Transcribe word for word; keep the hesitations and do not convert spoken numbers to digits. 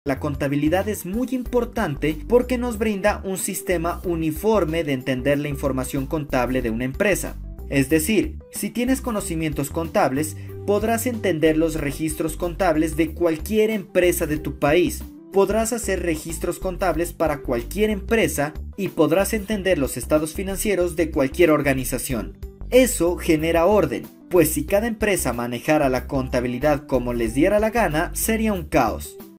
La contabilidad es muy importante porque nos brinda un sistema uniforme de entender la información contable de una empresa. Es decir, si tienes conocimientos contables, podrás entender los registros contables de cualquier empresa de tu país. Podrás hacer registros contables para cualquier empresa y podrás entender los estados financieros de cualquier organización. Eso genera orden, pues si cada empresa manejara la contabilidad como les diera la gana, sería un caos.